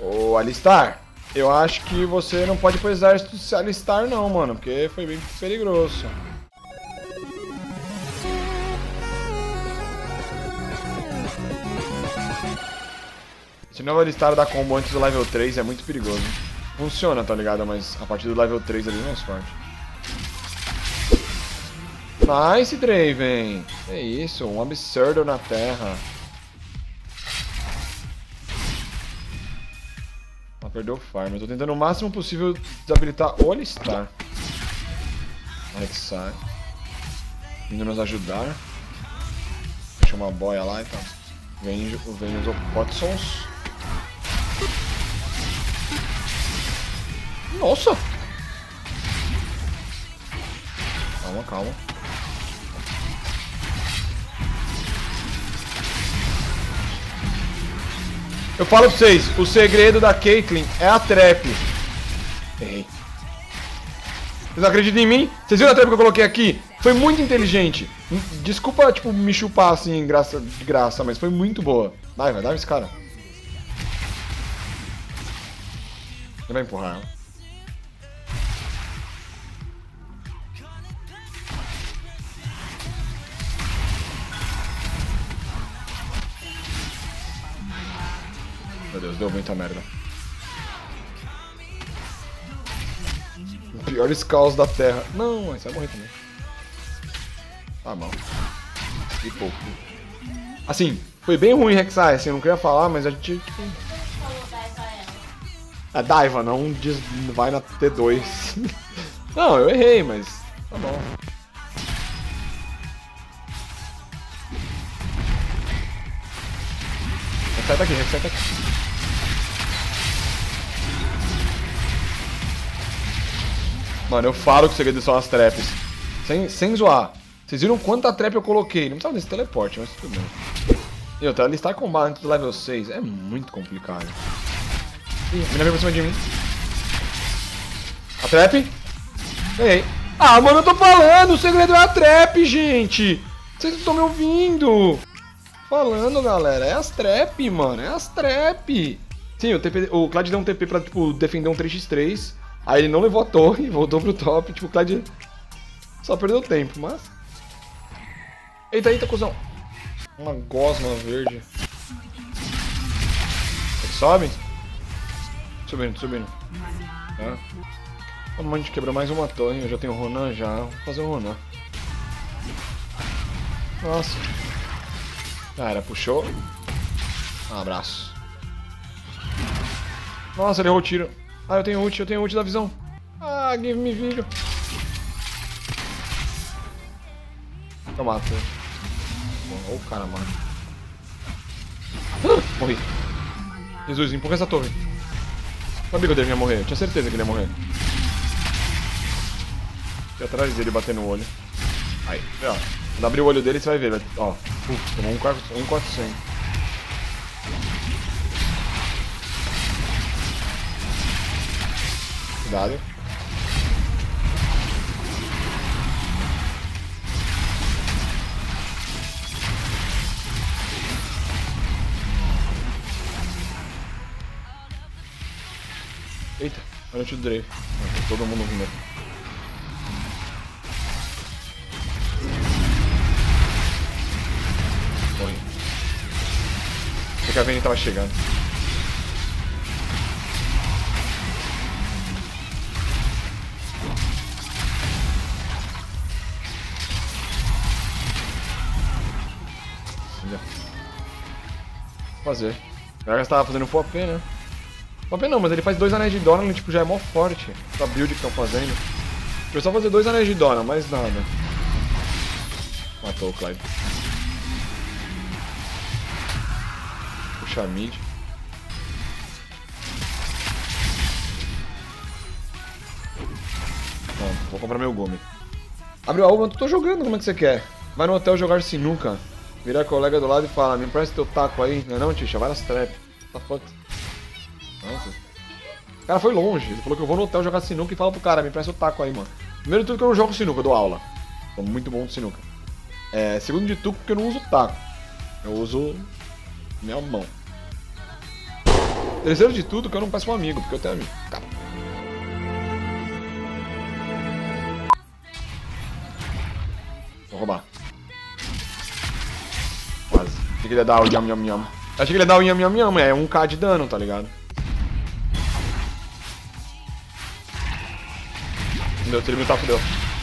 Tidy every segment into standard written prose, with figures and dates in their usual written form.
Ô, Alistar, eu acho que você não pode ir pro exército se alistar não, mano, porque foi bem perigoso. Esse novo alistar da combo antes do level 3 é muito perigoso. Funciona, tá ligado? Mas a partir do level 3 é bem mais forte. Nice, Draven! É isso, um absurdo na terra. Ela perdeu o farm. Eu tô tentando o máximo possível desabilitar o Alistar. A Rek'Sai vindo nos ajudar. Deixa uma boia lá e tal. Vem os Opotsons. Nossa! Calma, calma. Eu falo pra vocês, o segredo da Caitlyn é a trap. Errei. Vocês não acreditam em mim? Vocês viram a trap que eu coloquei aqui? Foi muito inteligente. Desculpa, tipo, me chupar assim, de graça, mas foi muito boa. Vai esse cara. Ele vai empurrar ela. Meu Deus, deu muita merda. O pior caos da Terra. Não, mas vai morrer também. Tá mal. E pouco. Assim, foi bem ruim, Rek'Sai, assim, eu não queria falar, mas a gente, tipo... É Daiva, não vai na T2. Não, eu errei, mas tá bom. Rek'Sai tá aqui, Rek'Sai tá aqui. Mano, eu falo que o segredo são as traps. Sem zoar. Vocês viram quanta trap eu coloquei? Não precisava desse teleporte, mas tudo bem. E outra, alistar combate antes do level 6 é muito complicado. Ih, a mina veio por cima de mim. A trap? Ganhei. Ah, mano, eu tô falando! O segredo é a trap, gente! Vocês não estão me ouvindo! Falando, galera, é as trap, mano, é as trap! Sim, o Clyde deu um TP pra, tipo, defender um 3x3. Aí ele não levou a torre, voltou pro top, tipo, o Clyde só perdeu tempo, mas... Eita, cuzão! Uma gosma verde. Ele sobe? Subindo. É. Vamos, a gente quebrou mais uma torre, eu já tenho o Ronan já, vou fazer o Ronan. Nossa. Cara, puxou. Um abraço. Nossa, ele errou o tiro. Ah, eu tenho ult da visão. Ah, give me vídeo. Eu mato. Olha o cara, mano. Ah, morri. Jesus, empurra essa torre. Sabia que eu devia morrer, eu tinha certeza que ele ia morrer. Fiquei atrás dele, bater no olho. Aí, ó. Quando abrir o olho dele, você vai ver. Ó, tomou um 400. Cuidado. Eita, olha o tiro do Drake. Todo mundo vindo aqui. Morri. Porque a Vayne tava chegando. Fazer. O Gragas tava fazendo full AP, né? Full AP não, mas ele faz 2 anéis de Dona, ele tipo, já é mó forte. Essa build que estão fazendo. Eu só fazer 2 anéis de Dona, mais nada. Matou o Clyde. Puxa a mid. Pronto, vou comprar meu Gome. Abriu a uva, eu tô jogando, como é que você quer? Vai no hotel jogar sinuca. Vira colega do lado e fala, me empresta teu taco aí. Não é não, Tisha? Várias trap. What the fuck? Nossa. O cara foi longe. Ele falou que eu vou no hotel jogar sinuca e fala pro cara, me empresta o taco aí, mano. Primeiro de tudo que eu não jogo sinuca, eu dou aula. Sou muito bom de sinuca. Segundo de tudo que eu não uso taco. Eu uso minha mão. Terceiro de tudo que eu não peço um amigo, porque eu tenho amigo. Tá. Vou roubar. Quase. Achei que ele ia dar o yam yam yam. Achei que ele ia dar o yam yam yam, é 1k de dano, tá ligado? Meu, se ele me tá, fudeu.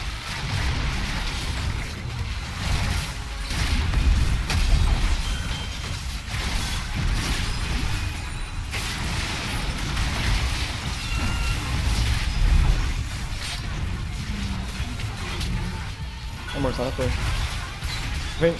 Amor, sai na torre. Vem.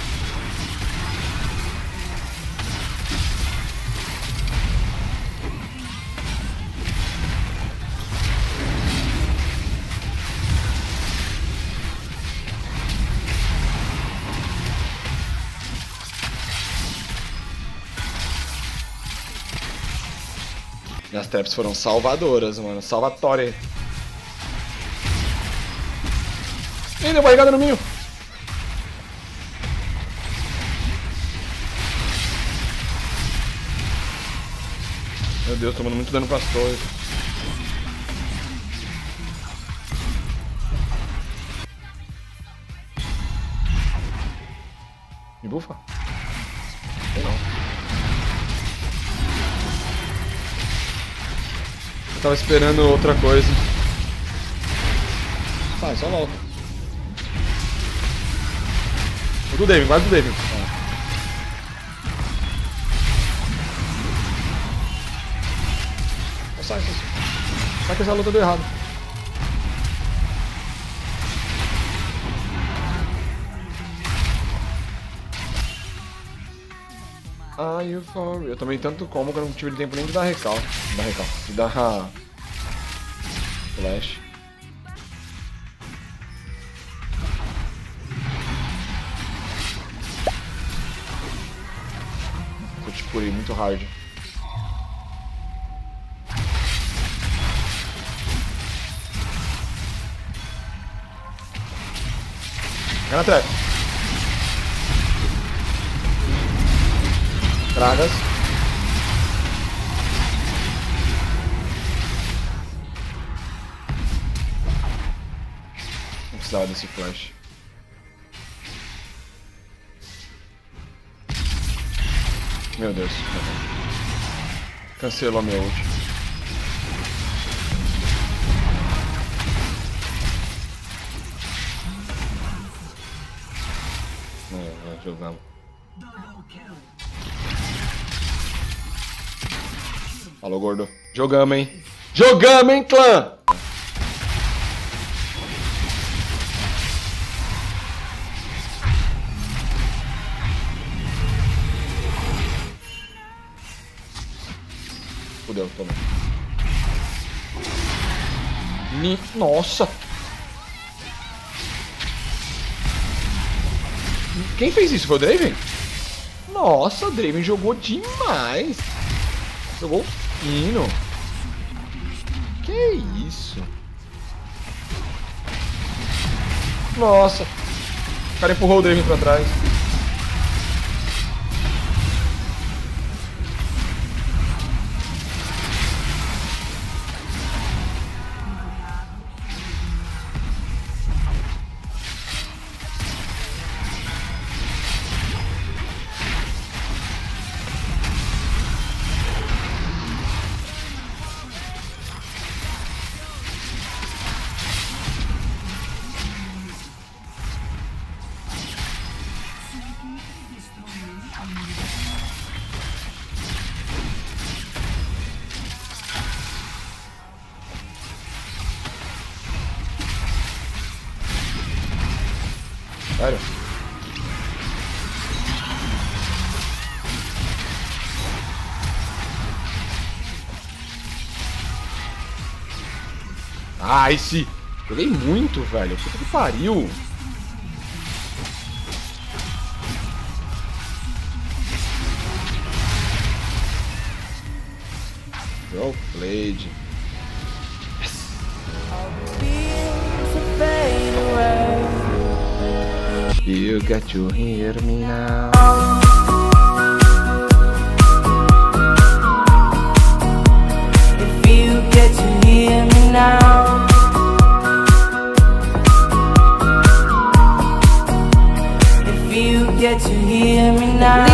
Minhas traps foram salvadoras, mano. Salvatore. Ih, deu barrigada no minho. Meu Deus, tomando muito dano pras torres. Me bufa? Sei não. Eu tava esperando outra coisa. Sai, só volta. O do David, guarda o David. Sai, sai. Sai que essa luta deu errado. Ah, you for real. Eu tomei tanto combo que eu não tive tempo nem de dar recal. De dar flash. Eu te curei muito hard. Vai na trap. Pragas. Não precisava desse flash. Meu Deus. Cancelou meu ult. Não, jogamos. Falou, gordo. Jogamos, hein? Jogamos, hein, clã? Fudeu, toma. Nossa! Quem fez isso? Foi o Draven? Nossa, o Draven jogou demais. Jogou fino. Que isso? Nossa. O cara empurrou o Draven pra trás. Sério? Ah, esse... Joguei muito, velho. Puta que pariu. Well played. You got to hear me now. hear me now.